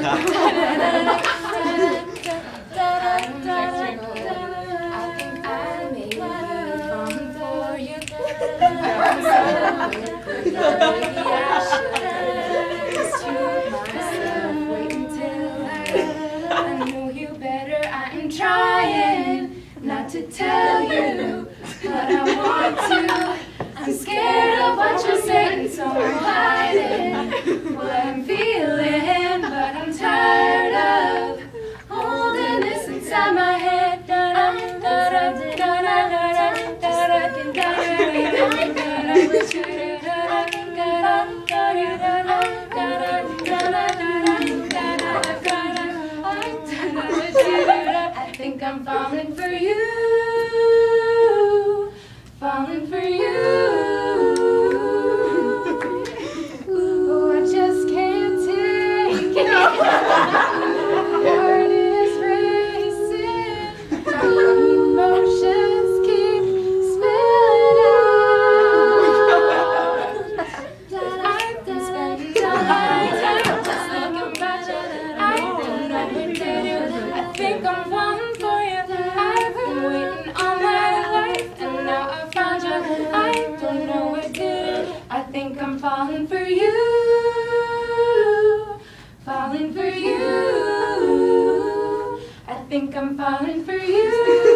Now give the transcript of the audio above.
I'm trying not to tell you, but I want to. I'm scared of what you're saying, so I'm hiding what I'm feeling, but I'm tired of holding this inside my head. I think I'm falling for you, falling for you. Ooh, I just can't take it. Heart is racing, emotions keep spilling out. I've been spending all my time just thinking about you. I don't know what to do. I think I'm falling for you. I've been waiting all my life, and now I found you. I don't know what to do. I think I'm falling for you, falling for you. I think I'm falling for you.